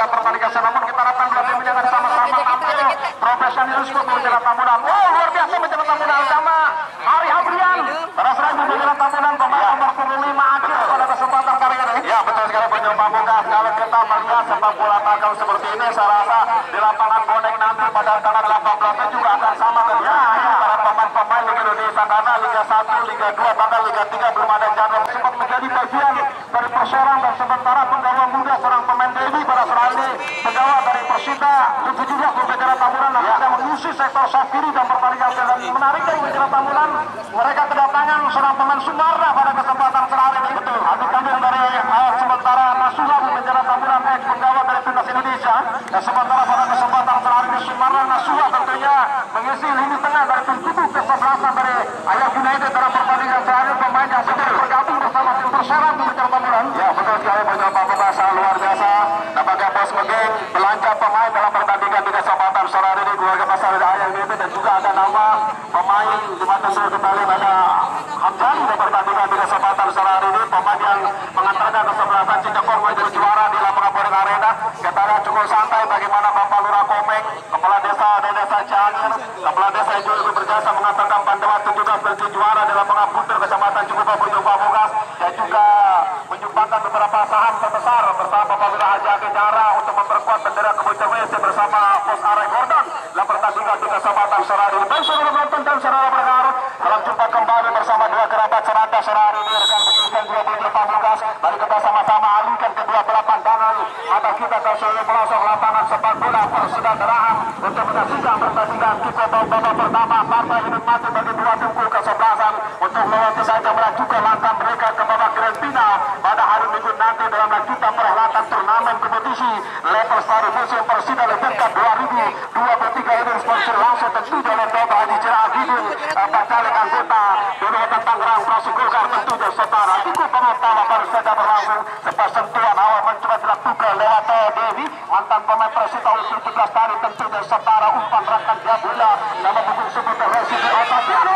dalam pertandingan. Namun kita harapkan dua tim ini akan sama-sama tampil profesionalisme menjelang tamunan. Oh, luar biasa menjelang tamunan sama Ari Abrian. Berasal dari menjelang tamunan pemain nomor 25 akhir pada kesempatan kali ini. Ya, betul sekali Bojong Pamungkas. Kalau kita melihat sepak bola tackle seperti ini, saya rasa di lapangan bonek nanti pada tanggal 18 juga akan sama kegiatan para pemain-pemain Liga Indonesia karena Liga 1, Liga 2, bahkan Liga 3 belum ada jadwal. Sempat menjadi bagian dari persoalan dan sementara penggawa muda seorang pemain Dewi pada saat ini penggawa dari Persita 17 Bujara Tamunan yang mengusir sektor Safiri dan pertandingan dan menarik dari Bujara Tamunan mereka kedatangan seorang pemain Sumarna pada kesempatan terakhir ini. Betul. Adik kandung dari sementara Nasuha Bujara Tamunan penggawa dari timnas Indonesia dan sementara pada kesempatan terakhir ini Sumarna Nasuha tentunya mengisi lini tengah dari tim tubuh kesebelasan dari Ayah United dalam pertandingan terakhir pemain yang sudah bergabung bersama tim Persela Bujara Tamunan. Ya betul sekali Bojong Pamungkas luar biasa. Nampaknya Bos Megeng belanja pemain dalam pertandingan di kesempatan sore hari ini keluarga pasar dari Ayah United dan juga ada nama pemain di mata saya kembali ada Hamzani dalam pertandingan di kesempatan sore hari ini pemain yang mengantarkan kesebelasan Cijakong menjadi juara di lapangan Bonek Arena. Kita lihat cukup santai bagaimana Bapak Lurah Komeng, Kepala Desa Cianjur, Kepala Desa yang juga berjasa mengantarkan Pandawa 17 menjadi juara di lapangan Buntur Kecamatan Cikupa Bojong Pamungkas dan juga menyumbangkan beberapa saham terbesar bersama Bapak Lurah Haji Akejara untuk memperkuat bendera Kebojong WC bersama Pos Arek Gordon dalam pertandingan di kesempatan sore hari ini. Baik saudara penonton dan saudara pendengar, dalam jumpa kembali bersama dua kerabat seranta sore hari ini rekan penyidikan juga Bojong Pamungkas. Mari kita sama-sama alihkan kedua belah pandangan mata kita ke seluruh pelosok lapangan sepak bola Persaudaraan untuk menyaksikan pertandingan kick-off babak pertama partai ini mati bagi dua tim kesebelasan untuk melewati saja melanjutkan langkah mereka ke babak grand final pada hari Minggu nanti dalam lanjutan perhelatan turnamen kompetisi level Star Museum Persida Tingkat 2023 ini sponsor langsung tentu oleh Bapak Haji Cirahidin Bacalek anggota Dewan Tangerang Fraksi Golkar tentu setara cukup pertama baru saja berlangsung setelah sentuhan awal mencoba dilakukan lewat Dewi mantan pemain Persita usia 17 tahun tentu setara umpan rakan dia bola nama buku sebut Residi Otasiano.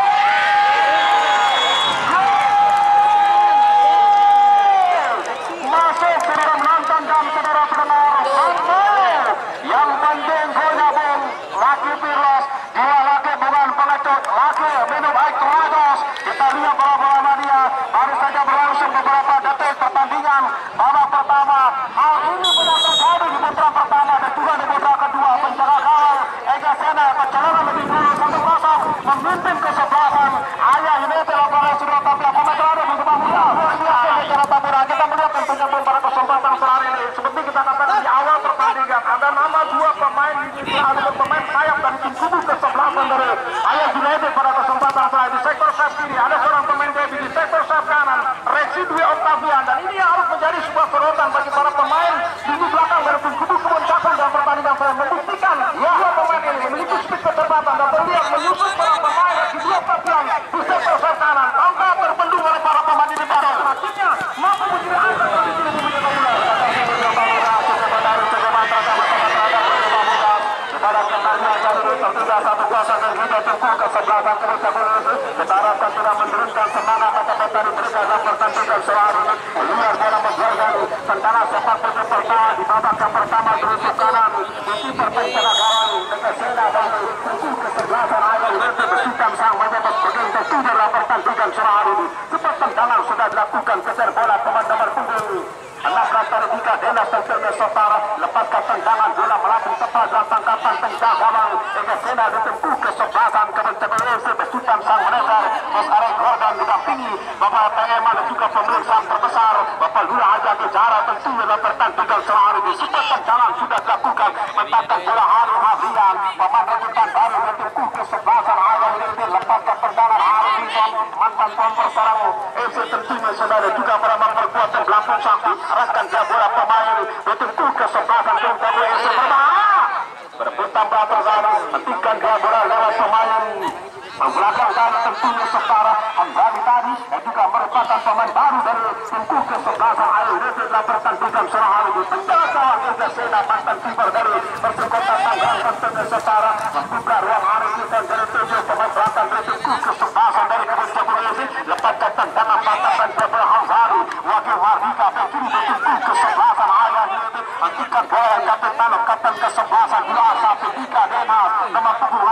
Masuk saudara menonton dan saudara pendengar yang penting golnya bom laki Pirlos dua laki bukan pengecut laki minum air teratos. Kita lihat bola-bola dia baru saja berlangsung beberapa detik pertandingan babak pertama. Hal ini benar terjadi di putaran pertama dan juga di putaran kedua. Penjaga gawang Ega Sena kecelakaan lebih dulu 1-0 memimpin kesebelasan Ayah United lapangan sudah tampil pemain terakhir untuk Bangsa. Kita melihat tentunya pada kesempatan sehari ini seperti kita katakan di awal pertandingan ada nama dua pemain ada pemain sayap dari tim kubu kesebelasan dari Ayah United pada kesempatan sehari di sektor sayap kiri ada seorang pemain Devi di sektor sayap kanan Residwi Octavian dan ini harus menjadi sebuah sorotan bagi para pemain di belakang dari tim kubu Kebon Cakung dalam pertandingan saya membuktikan dua pemain ini memiliki speed kecepatan dan terlihat menyusun para pemain di dua bagian di sektor sayap kanan angka terbendung oleh para pemain di belakang selanjutnya mampu menjadi angka dari tim kubu satu kuasa dan juga tunggu kesebelasan terus kita harapkan sudah menurunkan semangat mata-mata di mereka dalam pertandingan sehari luar bola menjualkan tentara sepak bola pertama di babak yang pertama terusuk kanan di pertandingan gawang dengan Sena dan tunggu kesebelasan Ayah United bersikap sang mendapat bergeng tertuju dalam pertandingan sehari ini cepat tendangan sudah dilakukan kejar bola teman-teman punggung 16 dari Dika Denas tentunya setara lepaskan tendangan bola melambung tepat dan tangkapan tendang gawang Ega Sena ditempuh kesebelasan kementerian WC besutan sang manajer Mas Arek Gordon didampingi Bapak Pengeman dan juga pemeriksaan terbesar Bapak Lurah Haji Akejara tentunya dalam pertandingan sehari ini cepat tendangan sudah dilakukan mentakkan bola Hari Hafian pemain rebutan baru ditempuh kesebelasan Ayah ini lepaskan tendangan Hari Bison mantan pemain sarang FC tentunya saudara juga para memperkuat dan belakang sakti arahkan dia bola pemain ditempuh kesebelasan WC berebutan belakang sana hentikan dia bola lewat pemain belakang sana tentunya setara Hamzani tadi dan juga merupakan pemain baru dari tempuh kesebelasan Ayah United dalam pertandingan sore hari ini penjaga Ega Sena mantan kiper dari Persikotan Tangerang tentunya setara membuka ruang hari ini dan dari 7 pemain belakang dari tempuh kesebelasan dari Kebun Jabur WC lepaskan tendangan matakan dia bola Hamzani wakil Mardika Pekiri tempuh kesebelasan Ayah United memberikan bola yang kapten kesebelasan bola sampai 3 Denhas nomor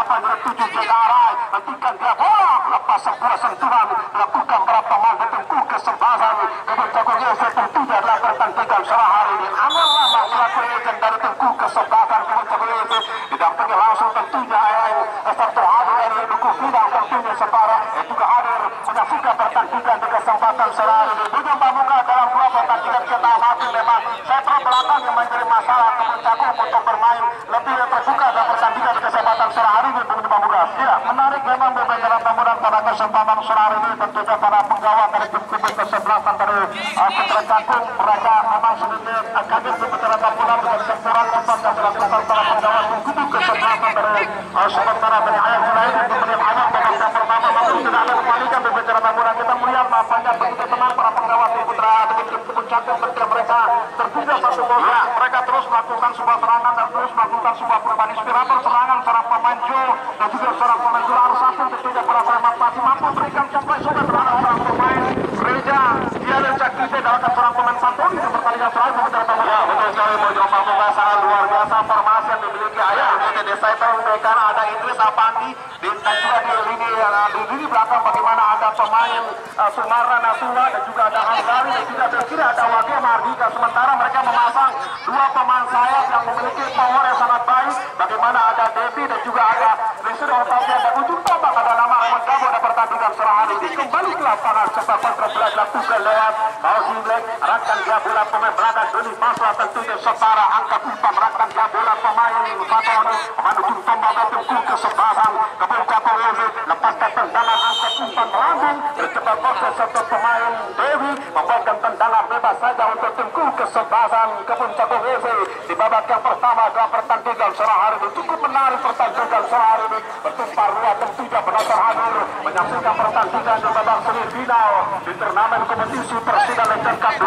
78 7 Jegarai hentikan dia bola lepas sebuah sentuhan lakukan berapa pemain bertengku kesebelasan kebencakannya tentunya adalah pertandingan sore hari ini Anwar Lama selaku legend dari tengku kesebelasan kebencakannya didampingi langsung tentunya serta hadir dari Duku Bidang tentunya setara juga hadir menyaksikan pertandingan di kesempatan sore hari ini Bujang Pramuka dalam 2 pertandingan kita amati memang sentral belakang yang menjadi masalah kebencakan untuk bermain lebih terbuka dalam pertandingan di kesempatan sore hari ini Bujang Pramuka. Ya, menarik memang pembicaraan tamunan pada kesempatan sore hari ini tentunya para penggawat dari tim kubu kesebelasan dari Putra Cakung mereka memang sedikit kaget pembicaraan tamunan dengan sempurna tempat yang dilakukan para penggawat tim kubu kesebelasan dari sementara dari Ayam Sulaim untuk menit awal babak pertama namun tidak ada kembalikan pembicaraan tamunan kita melihat lapangnya begitu tenang para penggawat tim Putra dari tim kubu Cakung ketika mereka terbuka 1-0 ya, mereka terus melakukan sebuah serangan dan terus melakukan sebuah perubahan inspirator serangan seorang pemain Joe dan juga seorang pemain Juara Satu tentunya para pemain masih mampu berikan supply-supply terhadap seorang pemain Reja dia dan Cakite dalam seorang pemain Santoni di pertandingan terakhir ya betul sekali Bojong Pramuka sangat luar biasa formasi yang dimiliki ayah di Decipher karena ada Idris Apandi dan juga di lini belakang bagaimana ada pemain Sumarna Nasua dan juga ada Hanzari dan juga kira ada Wage Mardika sementara mereka memasang 2 pemain sayap yang memiliki power yang sangat baik bagaimana ada Devi dan juga ada Rizky Otavia dan ujung tombak ada nama Ahmad Gabo pada pertandingan sore hari ini kembali ke lapangan sepak kontra bola dilakukan lewat Fauzi Black arahkan dia bola pemain belakang Doni Masla tentunya setara angkat umpan arahkan dia bola pemain Fatoni pemain ujung tombak bertengku kesebelasan kemudian Polisi lepaskan tendangan angkat umpan melambung bercepat proses satu pemain Dewi membuatkan tendangan bebas saja untuk tengku kesebelasan kepuncak Polisi di babak yang pertama dalam pertandingan sore hari ini cukup menarik pertandingan sore hari ini bertumpah ruah tentunya penonton hadir menyaksikan pertandingan di babak semifinal di turnamen kompetisi Persida Legend Cup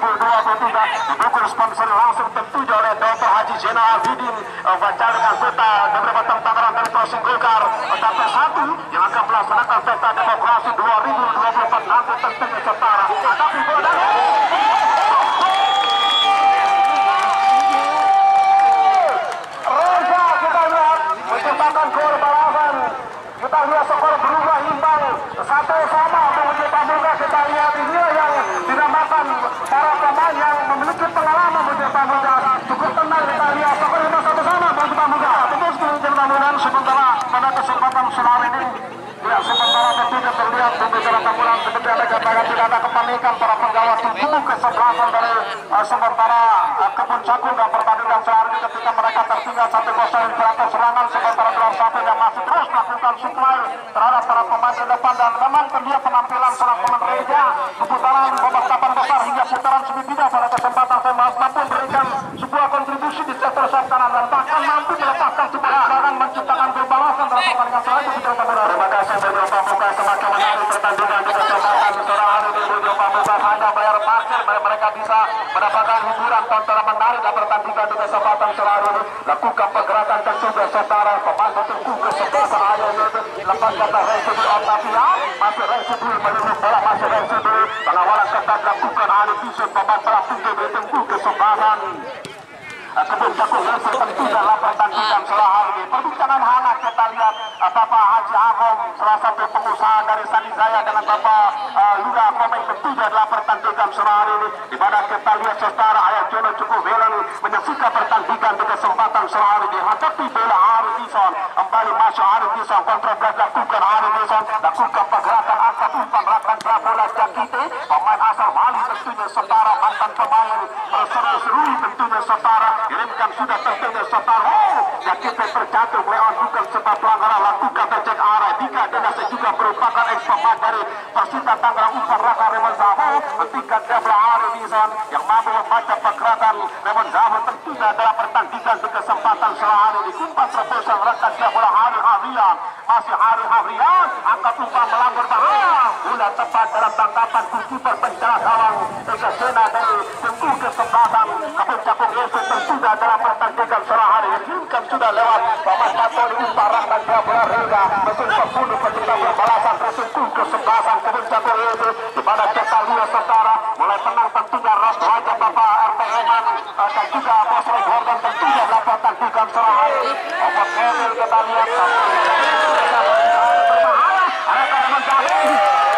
2023 didukung sponsor langsung tentunya oleh Dr. Haji Zainal Abidin baca dengan peta beberapa tantangan dari Crossing Golkar sampai 1 yang akan melaksanakan pesta demokrasi 2024 nanti tentunya setara ada bola dan menciptakan gol balasan kita lihat skor berubah imbang 1-1 Bujang Pramuka kita lihat ini yang dinamakan para pemain yang memiliki pengalaman Bujang Pramuka cukup tenang kita lihat skor 5-1 sama Bujang Pramuka betul Bujang Pramuka sementara pada kesempatan sore ini ya sementara tentunya terlihat pembicaraan tamunan seperti ada katakan tidak ada kepanikan para penggawat kubu kesebelasan dari sementara Kebun Cakung dan pertandingan sehari ini ketika mereka tertinggal 1-0 di atas serangan sementara dalam satu yang masih terus melakukan supply terhadap para pemain ke depan dan memang terlihat penampilan seorang pemain Reja putaran babak 8 besar hingga putaran semifinal pada kesempatan saya mampu memberikan sebuah kontribusi di sektor sayap kanan dan bahkan mampu melepaskan sebuah serangan menciptakan gol balasan dalam pertandingan sehari ini. Terima kasih Bujang Pramuka semakin menarik pertandingan di kesempatan sore hari ini Bujang Pramuka hanya bayar parkir mereka bisa mendapatkan hiburan tontonan menarik dalam pertandingan di kesempatan sore hari ini lakukan pergerakan tentunya setara pemain bertengku kesebelasan ayo lepaskan Residu Otavia masih Residu melindungi bola masih Residu pengawalan ketat dilakukan Arif Yusuf pemain pelapis bertengku kesebelasan Kebun Cakung tentu dalam pertandingan sore hari ini perbincangan hangat kita lihat Bapak Haji Agong salah satu pengusaha dari Sanizaya dengan Bapak Lura Komeng tentunya dalam pertandingan sore hari ini di mana kita lihat secara Ayat Jono cukup Helen menyaksikan pertandingan di kesempatan sore hari ini hadapi bola Arif Ison kembali masuk Arif Ison kontrol lakukan Arif Ison lakukan pergerakan angkat umpan rakan bola Jakite pemain asal Mali tentunya setara mantan pemain seru-serui tentunya setara kirimkan sudah tentunya setara Jakite terjatuh melakukan sebuah pelanggaran lakukan tercek arah Dika Denasa juga merupakan ex-pemain dari Persita Tangerang umpan Raka Raymond Zaho ketika Dabla Arif Ison yang mampu membaca pergerakan Raymond Zaho tentunya dalam pertandingan di kesempatan sore hari ini umpan terobosan rekan dia bola Hari Havrian masih Hari Havrian angkat umpan melanggar bahaya bola tepat dalam tangkapan kiper penjaga gawang Eka Sena dari tengku kesempatan Kebun Cakung FC tentunya dalam pertandingan sore hari ini kirimkan sudah lewat Bapak Fatoni umpan rekan dia bola Rega mesin 10 pencipta balasan tengku kesempatan Kebun Cakung FC di mana kita lihat setara mulai tenang tentunya Ros wajah Bapak RT Eman dan juga Bos kita lihat berbahaya. Ada kadang jahil.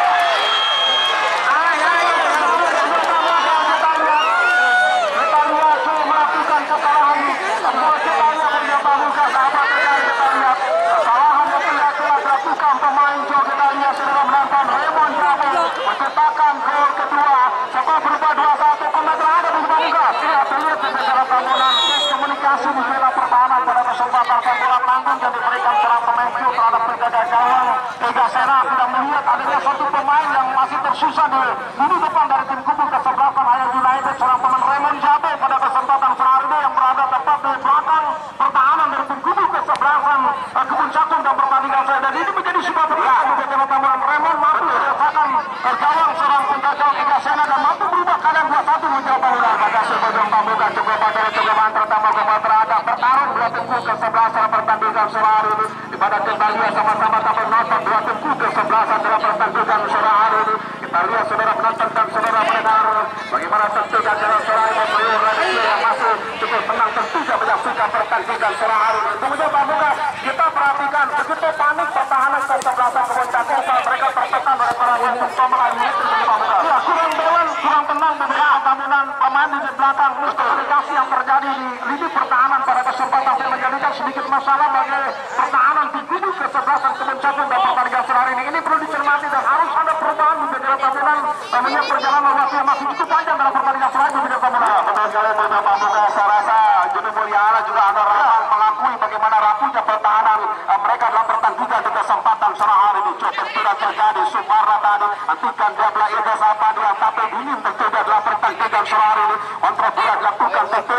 Kita lihat melakukan kesalahan. Semua kita lihat berjabah sahabat kita lihat kesalahan yang telah dilakukan pemain Jo. Kita lihat sudah menonton Raymond Jabu menciptakan gol kedua. Sebab berubah 2-1 komen terhadap Bangka. Kita terlihat di secara bangunan komunikasi di bela pertahanan pada kesempatan bola tanggung yang diberikan serang pemain Jo terhadap penjaga gawang Tiga Sera. Tidak melihat adanya satu pemain yang masih tersisa di depan dari tim kubu kesebelasan Ayah United serang pemain Raymond Jabu pada kesempatan Ferrari yang berada tepat di belakang pertahanan dari tim kubu kesebelasan Kebun Cakung dan pertandingan saya. Dan ini menjadi sebuah berkah bagi tambahan Raymond mampu merasakan gawang serang penjaga Tiga Sera dan mampu berubah keadaan 2-1 mencoba ular pada sebelum pembuka cukup pada cobaan pertama kembali terhadap bertarung dua tim kubu kesebelasan pertandingan sore hari ini. Pada kita lihat sama-sama tak menonton dua tim kubu kesebelasan dalam pertandingan sore hari ini. Kita lihat saudara penonton dan saudara pendengar bagaimana tentu jajaran sore hari ini yang masih cukup senang tentu saja menyaksikan pertandingan sore hari ini. Kemudian pembuka kita perhatikan begitu panik pertahanan kesebelasan Kebun Cakung saat mereka tertekan oleh para pemain ini. Ya, kurang balance, kurang tenang beberapa bangunan pemain di belakang. Komunikasi yang terjadi di lini pertahanan pada kesempatan yang menjadikan sedikit masalah bagi pertahanan di kubu kesebelasan Kebun Cakung dan pertandingan sore hari ini. Ini perlu dicermati dan harus ada perubahan di jajaran bangunan. Namanya perjalanan waktu yang masih cukup panjang dalam pertandingan sore hari ini. Betul sekali beberapa bangunan. Saya rasa Juni Mulyana juga ada ramah mengakui bagaimana rapuhnya pertahanan mereka dalam pertandingan di kesempatan sore hari ini. Coba tidak terjadi Sumarna tadi hentikan dia belah Ida Sapadi yang tapi dingin tentu dalam pertandingan sore hari ini. Kontrol dia dilakukan tentu.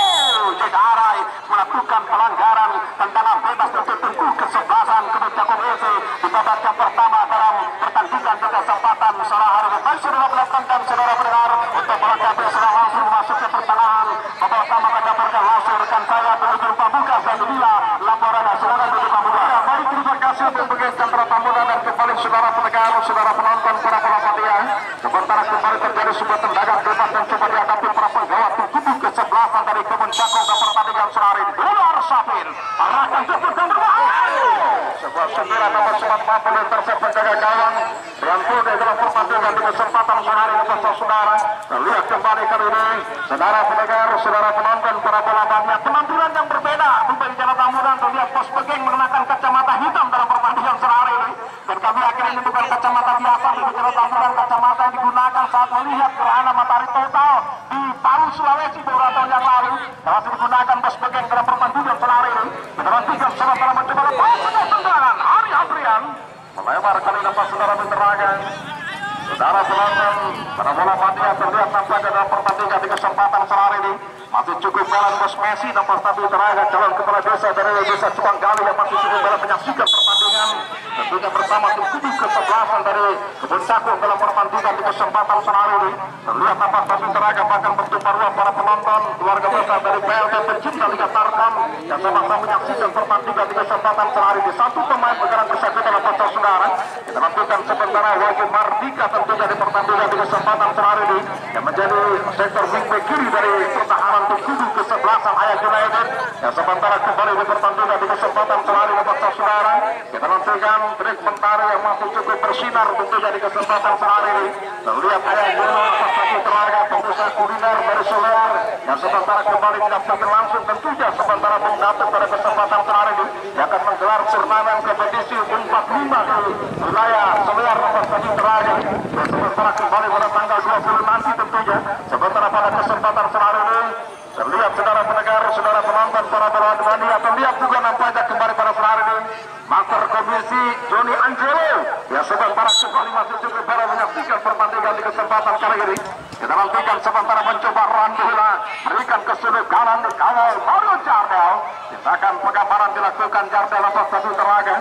Jedarai melakukan pelanggaran tendangan bebas untuk tentu kesebelasan Kebun Cakung FC di babak yang pertama dalam pertandingan di kesempatan sore hari ini. Baik saudara penonton dan saudara pendengar untuk melengkapi sudah langsung masuk ke pertengahan babak pertama mendapatkan langsung rekan saya menuju pembuka dan inilah laporan saudara menuju pembuka. Baik terima kasih untuk mengingatkan para tamunan dan kembali saudara pendengar, saudara penonton para pelapatian. Sementara kembali terjadi sebuah tendangan bebas dan coba dihadapi para penggawa kubu kesebelasan dari Kebun Cakung dan pertandingan sore hari ini. Ular Safir arahkan jemput dan berbahaya. Sebuah sunduran nomor 40 tersebut penjaga gawang yang sudah dalam pertandingan di kesempatan sore hari ini saudara. Lihat kembali kali ini saudara pendengar, saudara penonton para pelapatnya. Penampilan yang berbeda di jalan tamunan terlihat Pos Pegeng mengenakan kacamata hitam dalam pertandingan sore hari ini. Dan kami akhirnya ini bukan kacamata biasa di jalan tamunan, kacamata yang digunakan saat melihat gerhana matahari total di Palu Sulawesi beberapa tahun yang lalu. Masih digunakan Pos Pegeng dalam pertandingan sore hari ini. Kita nantikan sementara mencoba lepas tendangan Ari Adrian melebar kali lepas saudara Binteraga. Saudara penonton para bola mania terlihat nampaknya dalam pertandingan di kesempatan sore hari ini. Masih cukup jalan Bos Messi dan Stabil Teraga calon kepala desa dari desa Cuang Gali yang masih cukup dalam menyaksikan pertandingan. Tentunya bersama tim kubu kesebelasan dari Kebun Cakung dalam pertandingan di kesempatan sore hari ini. Terlihat nampak Stabil Teraga bahkan bertumpah ruah para penonton keluarga besar dari PLT pencinta Liga Tarkam yang sama-sama menyaksikan pertandingan di kesempatan sore hari ini. Satu pemain bergerak bersatu dalam pasal saudara. Kita nantikan sementara Wahyu Mardika tentu dari pertandingan di kesempatan sore hari ini yang menjadi sektor wing back kiri dari pertahanan tim kubu kesebelasan Ayah United yang sementara kembali di pertandingan di kesempatan sore hari ini pasal saudara. Kita nantikan trik Mentari yang masih cukup bersinar tentunya di kesempatan sore hari ini. Terlihat Ayah United Stabil Teraga pengusaha kuliner dari Solar yang sementara kembali menyaksikan langsung tentunya sementara mendatang pada kesempatan sore hari ini yang akan menggelar turnamen kompetisi 45 di wilayah Solar Stabil Teraga dan sementara kembali pada tanggal 20 nanti tentunya. Sementara pada kesempatan sore hari ini terlihat saudara pendengar, saudara penonton para bola mania terlihat juga nampaknya kembali pada sore hari ini Master Komisi Joni Angelo yang sementara kembali masih cukup baru menyaksikan pertandingan di kesempatan kali ini. Kita nantikan sementara mencoba Randula berikan ke sudut kanan kawal Mario Jardel. Kita akan penggambaran dilakukan Jardel atas Stabil Teraga.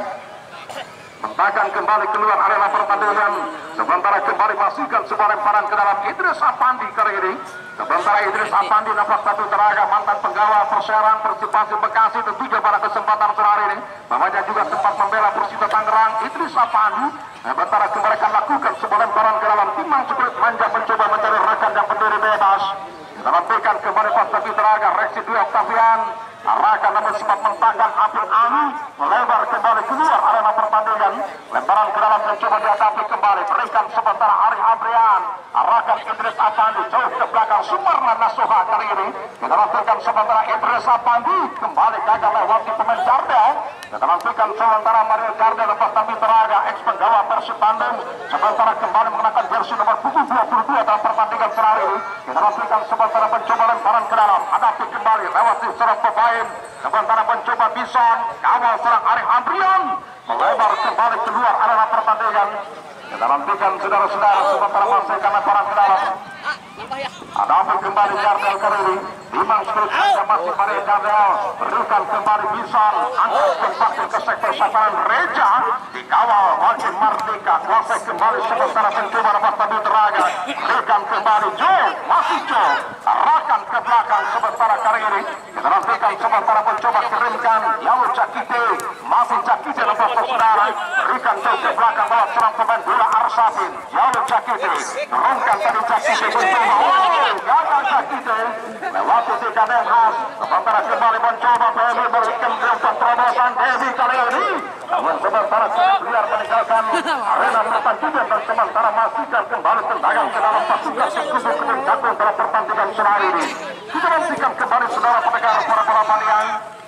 Mentakan kembali keluar area pertandingan. Sementara kembali masukkan sebuah lemparan ke dalam Idris Apandi kali ini. Sementara Idris Apandi nampak Stabil Teraga mantan penggawa Perseran Persipasi Bekasi tentunya pada kesempatan sore hari ini. Namanya juga sempat membela Persita Tangerang. Idris Apandi sementara kembali akan lakukan sebuah lemparan ke dalam timang cukup manja mencoba mencari rekan yang berdiri bebas. Kita nantikan kembali Pastor Teraga, Reksi Dwi Octavian arahkan namun sempat mentangkan Apil Ali, melebar kembali keluar arena pertandingan, lemparan ke dalam mencoba dihadapi kembali, berikan sementara Ari Adrian, arahkan Idris Apandi jauh ke belakang Sumarna Nasuha kali ini. Kita nantikan sementara Idris Apandi kembali gagal lewati pemain Jardel. Kita nantikan sementara Mario Jardel lepas Tapi Teraga, ex penggawa Persib Bandung, sementara kembali mengenakan jersey nomor punggung 22 dalam pertandingan terakhir ini. Kita nantikan sementara mencoba lemparan ke dalam, hadapi kembali lewati serang pemain. Sementara mencoba Bison, kawal serang Ari Adrian, melebar kembali keluar arena pertandingan. Kita nantikan saudara-saudara sementara masih karena barang ke dalam. Ada kembali Jardel kali ini, Dimang Spiritual masih pada Jardel, berikan kembali Bison, angkat kembali ke sektor sasaran Reja, dikawal Wajib Mardika, kuasai kembali sementara mencoba dapat Tapi Teraga, berikan kembali Joe, masih Joe, arahkan ke belakang sementara kali ini. Kita nantikan sementara mencoba kirimkan Yalu Cakite, masih Cakite lepas saudara, berikan jauh ke belakang bawah serang pemain bola Arsafin, Yalu Cakite, turunkan tadi Cakite mencoba, gagal Cakite, lewati tiga Denhas, sementara kembali mencoba Devi berikan umpan terobosan Devi kali ini, namun sementara liar meninggalkan arena pertandingan dan sementara masihkan kembali tendangan ke dalam pasukan sekutu kening jagung dalam pertandingan sehari ini. Kita nantikan kembali saudara pendengar para bola Balian.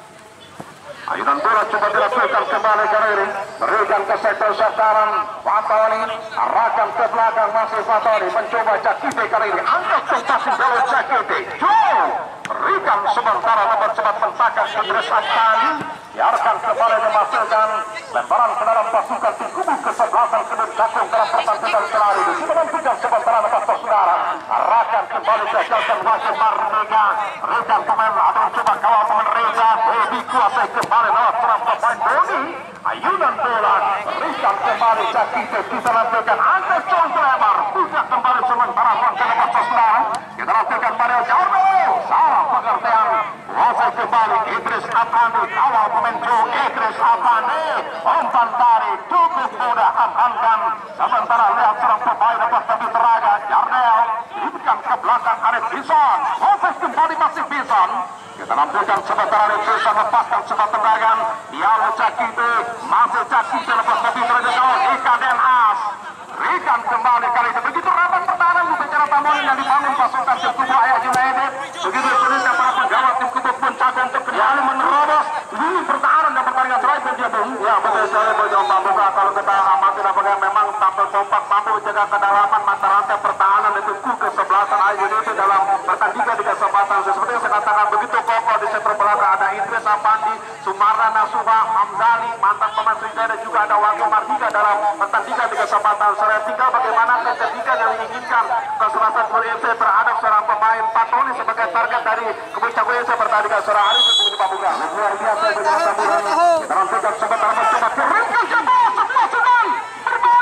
Ayunan bola coba dilakukan kembali kali ini, berikan ke sektor sasaran Fatoni, arahkan ke belakang masih Fatoni, mencoba Cakite kali ini, angkat tentasi bola Cakite, Joe, berikan sementara nomor cepat mentakan Idris Apandi, biarkan kembali dimasukkan lemparan ke dalam pasukan tim kubu kesebelasan kening jagung dalam pertandingan sehari ini. Kita nantikan sementara lepas saudara, arahkan kembali gagalkan Wajib Mardika, berikan pemain ada coba kawal pemain Reza, Devi kuasai kembali lewat serang pemain Doni, ayunan bola, berikan kembali Cakite, kita nantikan angkat contoh lebar, buka kembali sementara ruang ke lepas saudara, kita nantikan pada Jardel, salah pengertian, kuasai kembali Idris Apandi, kawal pemain Joe Idris Apandi, umpan tarik cukup mudah amankan, sementara lihat serang pemain lepas Tapi Teraga, Jardel, diberikan ke belakang Arif Bison, kuasai kembali masih Bison. Kita nampilkan sementara Reza lepaskan sebuah tendangan, Yalu Cakite, masih Cakite lepas Tapi Teraga kawal Ika Denhas, berikan kembali kali ini. Begitu rapat pertahanan di bicara Tamuan yang dibangun pasukan tim kubu Ayah United, begitu sulitnya para penggawa tim kubu pun cagung untuk kembali menerobos lini pertahanan dan pertandingan terakhir dia Bung. Ya betul sekali Bojong Pambuka, kalau kita amati apakah memang tampil kompak mampu menjaga kedalaman mata rantai pertahanan itu kesebelasan Ayah United dalam pertandingan di kesempatan seperti yang saya katakan begitu kokoh di sektor belakang ada Idris Apandi, Sumarna Nasuha, Hamzali, mantan pemain Sriwijaya, juga ada Wajib Mardika dalam pertandingan di kesempatan. Saya tinggal bagaimana kecerdikan yang diinginkan kesempatan Gol FC terhadap seorang pemain Fatoni sebagai target dari Kebucang Gol FC pertandingan sore hari ini di Pamuga. Luar biasa dengan taburan. Kita nantikan sebentar mencoba kirimkan jempol sebuah sedang berbawah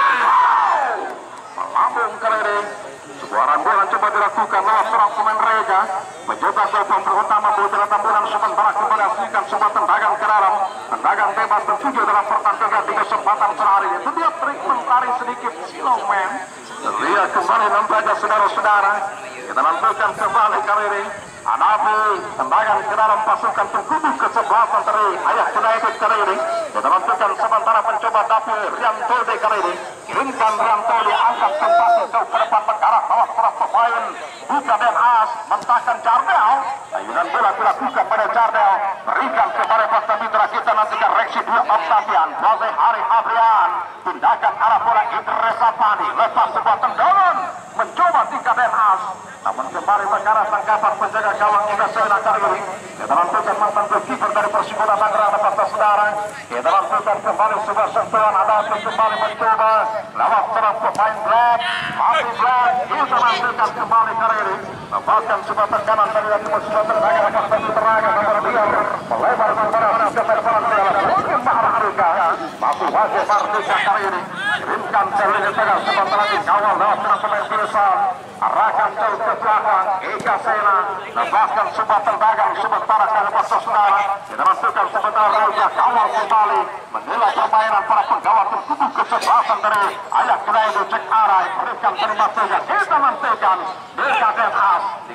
Jibril. Melambung kali ini. Sebuah rambulan coba dilakukan lewat seorang pemain Reza, mencoba gol pertama bola tamburan sementara kembali hasilkan sebuah tendangan ke dalam, tendangan bebas tertuju dalam pertandingan di kesempatan sehari ini. Itu dia trik mencari sedikit silomen. Lihat kembali nampaknya saudara-saudara. Kita nampilkan kembali kali ini. Adapi tendangan ke dalam pasukan terkubu kesebelasan dari Ayah United kali ini. Kita nampilkan sementara mencoba dapur Riantode kali ini. Kirimkan Riantode, angkat kembali jauh ke depan mengarah bawah serang pemain Buka Denhas, mentahkan Jardel. Ayunan bola dilakukan pada Jardel, berikan kepada Pastor Mitra. Kita nantikan Reksi Dwi Octavian, Jose Ari Adrian, tindakan arah bola Idris Apandi, lepas sebuah tendangan, mencoba Tika Denhas, namun kembali mengarah tangkapan penjaga gawang Ika Sena kali ini. Kita nantikan mantan goalkeeper dari Persibura Tangerang lepas saudara. Kita nantikan kembali sebuah sentuhan, ada kembali mencoba lewat serang pemain Black, masih Black. Kita nantikan kembali kali ini, lepaskan sebuah tekanan dari timur selatan Naga lepas Tapi Teraga nomor 2, melebar kepada ke depan dalam Mahar Harika, masih Wajib Mardika kali ini. Kirimkan seri di tengah sementara dikawal lewat serang pemain Bisan, arahkan jauh ke belakang Ika Sena, lepaskan sebuah tendangan sementara ke lepas saudara. Kita nantikan sementara Roja kawal kembali menilai permainan para penggawa tim kubu kesebelasan dari Ayah United cek arah, berikan terima kasih. Kita nantikan Ika Denhas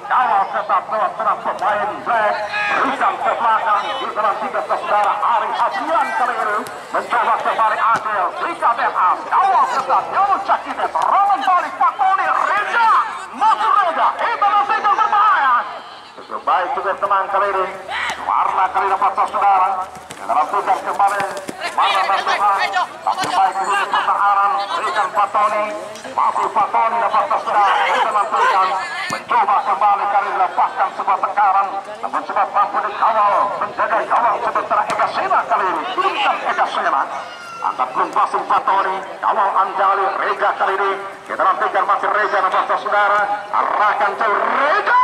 kawal ketat lewat serang pemain Black, berikan ke belakang di dalam tiga saudara Ari Hadian kali ini mencoba kembali Adil, berikan DMS, kawal ketat Yunus Cakite, serangan balik Pak Tony, Reza, masuk Reza, itu masih berbahaya. Cukup baik juga tenang kali ini, warna kali dapat saudara, menentukan kembali warna Nasuha, tapi baik untuk pertahanan, berikan Pak Tony, masih Pak Tony dapat saudara, menentukan, mencoba kembali kali lepaskan sebuah tekanan, namun sebab mampu dikawal, menjaga gawang sementara Ega Sena kali ini, berikan Ega Sena. Angkat belum pasang Pak Tony, kawal Anjali, Reza kali ini, kita nantikan masih Reza dapat saudara, arahkan ke Reza.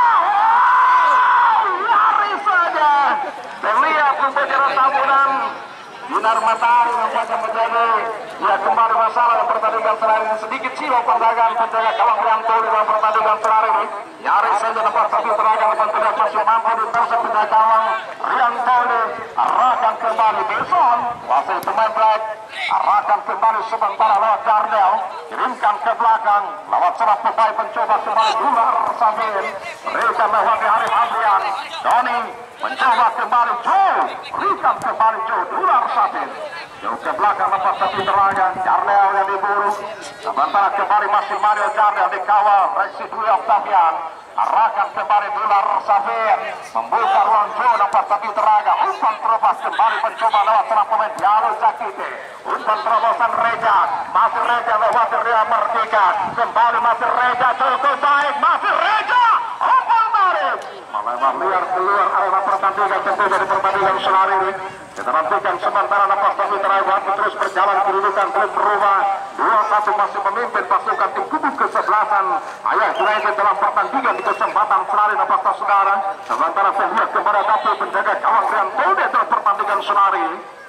Terlihat pembicaraan tabunan Binar Matahari nampaknya menjadi ya kembali masalah pertandingan terakhir ini. Sedikit silau perdagangan penjaga gawang Rianto di dalam pertandingan terakhir ini. Nyaris saja dapat satu terangan dan tidak masih mampu diteruskan penjaga gawang Rianto arahkan kembali Beson, wasit pemain Black arahkan kembali sementara lewat Gardel, kirimkan ke belakang lewat serap pemain mencoba kembali Dular Sabin, berikan lewat Arif Adrian, Doni mencoba kembali Joe, berikan kembali Joe, Dular Sabin jauh ke belakang lepas satu terangan, Gardel yang diburu, sementara kembali masih Mario Gardel dikawal Rexi Dwi Octavian, arahkan kembali Dular Sabin, membuka ruang Joe dapat satu terangan, umpan terlepas kembali mencoba lewat serang pemain Diallo Jakite, umpan terobosan Reza, masih Reza lewat Ria Merdeka, kembali masih Reza, cukup baik, masih Reza, umpan balik, melebar liar keluar arena pertandingan tentu dari pertandingan sehari ini. Kita nantikan sementara napas kami terakhir terus berjalan kedudukan belum berubah 2-1 masih memimpin pasukan tim kubu kesebelasan Ayah United dalam pertandingan di kesempatan senari napas saudara. Sementara saya lihat kepada Dapi penjaga gawang Riantoni dalam pertandingan senari.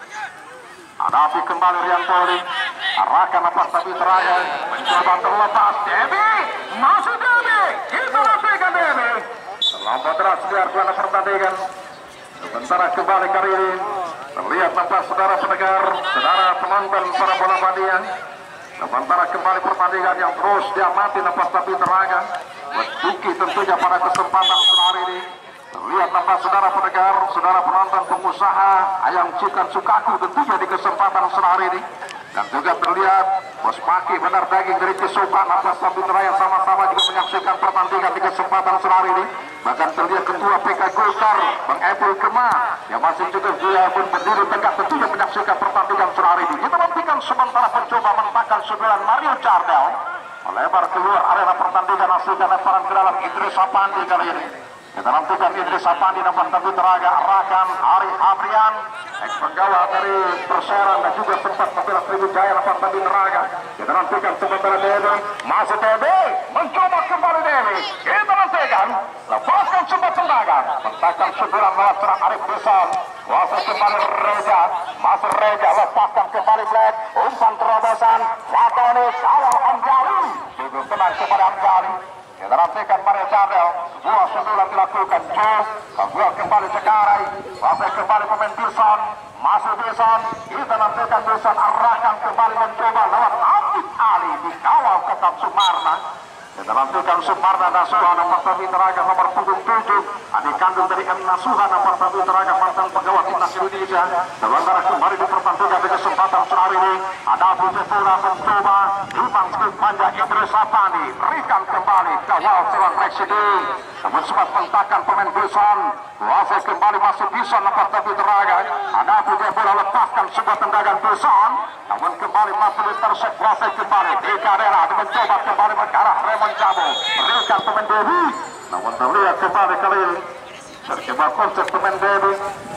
Hadapi kembali Riantoni, arahkan napas tapi terakhir mencoba terlepas Devi, masuk Devi, kita nantikan Devi. Terlambat deras biar dalam pertandingan. Sementara kembali kali ini terlihat nampak saudara pendengar, saudara penonton para bola bandian. Sementara kembali pertandingan yang terus diamati nampak tapi teraga. Buki tentunya pada kesempatan hari ini. Terlihat nampak saudara pendengar, saudara penonton pengusaha ayam chicken Sukaku tentunya di kesempatan hari ini. Dan juga terlihat Bos Maki benar daging dari Kesukaan nampak tapi teraga sama-sama juga menyaksikan pertandingan di kesempatan hari ini. Bahkan terlihat Ketua PK Golkar Bang Epul Kema yang masih juga dia pun berdiri tegak tentunya menyaksikan pertandingan hari ini. Kita nantikan sementara mencoba mentakkan sembilan Mario Cardel melebar keluar area pertandingan hasilkan lemparan ke dalam Idris Sapandi kali ini. Kita nantikan Idris Sapandi dapat tentu teraga arahkan Ari Abrian ex penggawa dari Perseran dan juga sempat membela Sriwijaya dapat tentu teraga. Kita nantikan sementara Dewi masih Dewi mencoba kembali Dewi. Kita nantikan lepaskan sebuah tendangan mentakkan sembilan lewat serang Arif Beson, kuasa kembali Reza, masuk Reza lepaskan kembali Black, umpan terobosan Fatoni kawal Anjali juga tenang kepada Anjali. Kita nantikan Mario Cardel, sebuah sundulan dilakukan Joe, kemudian kembali Cekarai, sampai kembali pemain Beson, masuk Beson, kita nantikan Beson arahkan kembali mencoba lewat Abid Ali dikawal ketat Sumarna. Kita nantikan Sumarna Nasuha nomor tapi teraga nomor punggung 7, adik kandung dari M Nasuha nomor tapi teraga mantan pegawai timnas Indonesia. Sementara kembali di pertandingan di kesempatan hari ini ada Abu Jepura mencoba Imam Skip Manja Idris Sapani berikan kembali kawal serang Residen. Namun sempat mentakan pemain Beson, kuasa kembali masuk Beson nomor tapi teraga. Ada Abu Jepura lepaskan sebuah tendangan Beson, namun kembali mampu ditersek kuasa kembali di Kadera mencoba kembali mengarah Raymond Jabo berikan pemain Dewi, namun terlihat kembali kali ini terjebak konsep pemain Dewi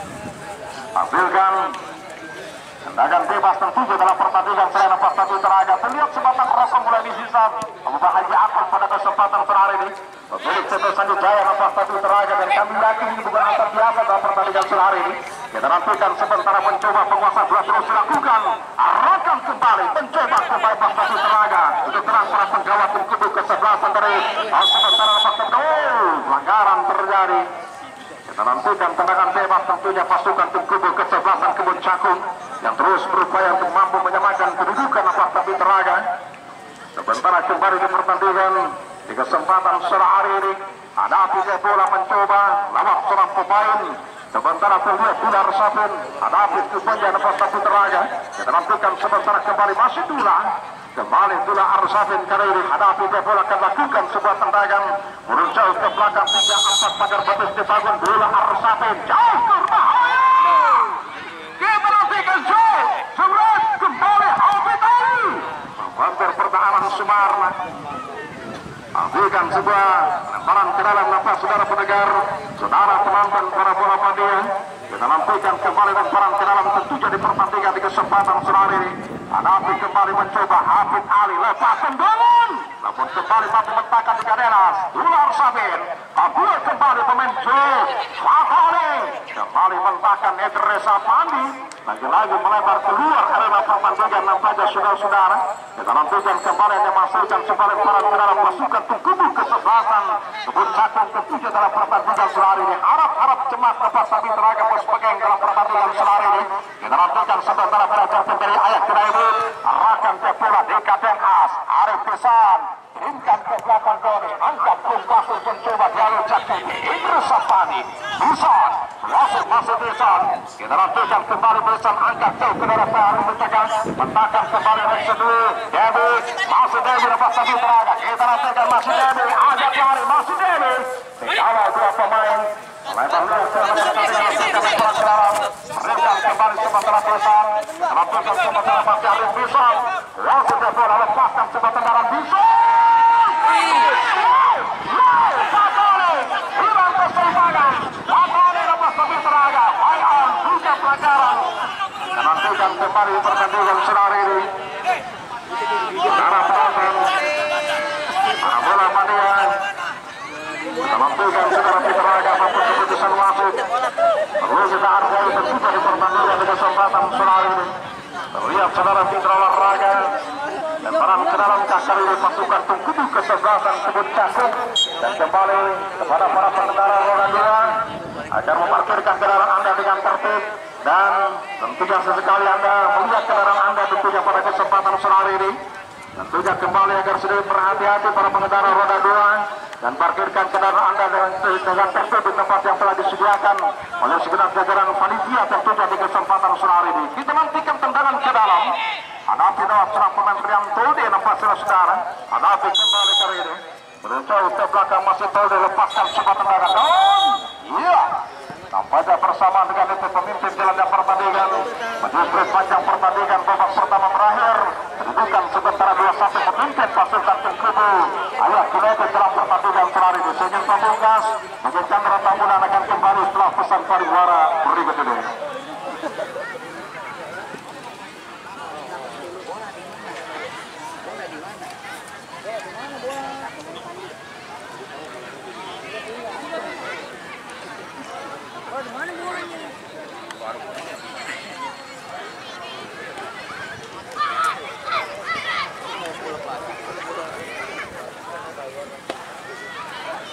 hasilkan tendangan bebas tentunya dalam pertandingan selain lepas satu teraga. Terlihat sempatan rasa mulai dihisap Haji Akon pada kesempatan terakhir ini pemilik CT Sanjaya lepas satu teraga, dan kami yakin ini bukan hal biasa dalam pertandingan sehari ini. Kita nantikan sementara mencoba penguasa dua terus dilakukan, arahkan kembali mencoba kembali lepas satu teraga untuk terang para penggawa tim kubu kesebelasan dari sementara lepas satu pelanggaran terjadi. Kita nantikan tendangan bebas tentunya pasukan tim kubu kesebelasan Kebun Cakung yang terus berupaya untuk mampu menyamakan kedudukan lepas tapi teraga. Sementara kembali di pertandingan di kesempatan sore hari ini Hadapi bola mencoba lewat seorang pemain. Sementara terlihat Dula Arsafin hadapi tujuannya lepas satu teraga. Kita nantikan sementara kembali masih Dula. Kembali Dula Arsafin kali ini hadapi bola akan lakukan sebuah tendangan meruncau ke belakang 3-4 pagar batas dibangun Dula Arsafin jauh berbahaya. Kita nantikan jauh sebelah kembali Hafid Ali. Membantu pertahanan Sumarna. Berikan sebuah lemparan ke dalam nafas saudara pendengar, saudara penonton para bola media. Kita nantikan kembali lemparan ke dalam tentu jadi pertandingan di kesempatan sore ini. Hadapi kembali mencoba Hafid Ali lepas tendangan, namun kembali mampu meletakkan di Kadenas. Dula Arsafin, kabur kembali pemain Joe Fatale, kembali meletakkan Edresa Pandi, lagi-lagi melebar keluar arena pertandingan nampaknya saudara-saudara. Kita nantikan kembali yang memasukkan sebuah lemparan ke dalam pasukan Tungkubu kesebelasan. Sebut cakung ketujuh dalam pertandingan sore ini. Harap cemas dapat sabi teraga pos pegang dalam pertandingan sore ini. Kita nantikan sementara belajar pemberi ayat kedai arahkan ke bola di Kadenas. Arif Pisan kirimkan ke belakang Doni, angkat kumpasur mencoba dialog Jakti Idris Sapani Pisan masuk Pisan. Kita nantikan kembali Pisan angkat jauh ke dalam Paru mencegat mentakkan kembali Reksedu Dewi masih Dewi lepas sabi teraga. Kita nantikan masih Dewi ajak lari masih Dewi dikawal dua pemain melebar luas ke dalam berikan kembali sementara Pisan melakukan sementara masih Arif Pisan langsung ke bola lepaskan sebuah tendangan Pisan Fatale hilang keseimbangan. Fatale lepas sabi teraga Bayan juga pelanggaran. Dan nantikan kembali pertandingan sore ini secara penonton para bola mania. Kita nantikan secara teraga maupun keputusan wasit. Perlu kita hargai tentu di pertandingan di kesempatan sore ini. Terlihat saudara Fitra olahraga dan perang ke dalam kasar ini pasukan Tungkubu kesebelasan sebut cakung dan kembali kepada para pengendara roda 2 agar memarkirkan kendaraan Anda dengan tertib dan tentunya sesekali Anda melihat kendaraan Anda tentunya pada kesempatan sore ini. Tentunya kembali agar sedikit berhati-hati para pengendara roda 2 dan parkirkan kendaraan Anda dengan tertib di tempat yang telah disediakan oleh segenap jajaran panitia tentunya di kesempatan sore ini. Kita nantikan tendangan ke dalam. Hadapi lewat serang pemain Prianto di nampak saudara. Hadapi kembali kali ini. Beruncau ke belakang masih Tolde lepaskan sebuah tendangan. Iya. Nampaknya bersama dengan itu pemimpin jalannya pertandingan. Menyusul panjang pertandingan babak pertama berakhir. Kedudukan sementara 2-1 memimpin pasukan Tungkubu. Ayah United dalam pertandingan sore ini. Senyum pamungkas. Bagi Chandra Tambunan akan kembali setelah pesan pariwara berikut ini.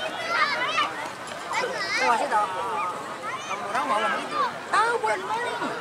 Masih tahu. Kamu orang mau begitu. Tahu bulan mana?